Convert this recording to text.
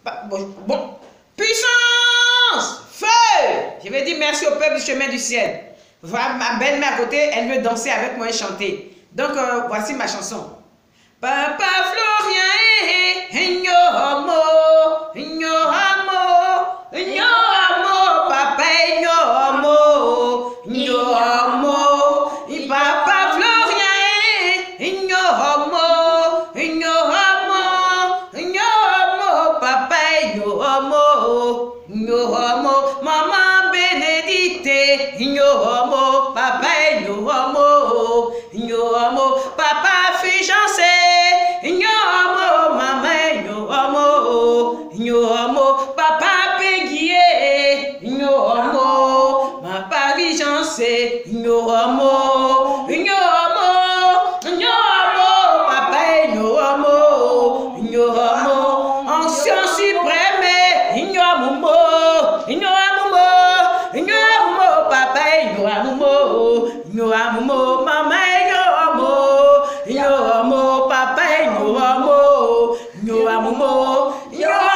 Bon. Puissance! Feu! Je vais dire merci au peuple du chemin du ciel. Voilà ma belle-mère à côté, elle veut danser avec moi et chanter. Donc, voici ma chanson. Papa Florien, ignomo, papa ignomo, papa Florien, ignomo, papa ignomo, maman Bénédicte, ignomo, papa ignomo, papa Fulgence, ignomo, maman ignomo, papa Péguier, ignomo, ma Paris-Jance, ignomo, papa ignomo, ancien suprême, ignomo, papa ignomo, maman ignomo, papa ignomo,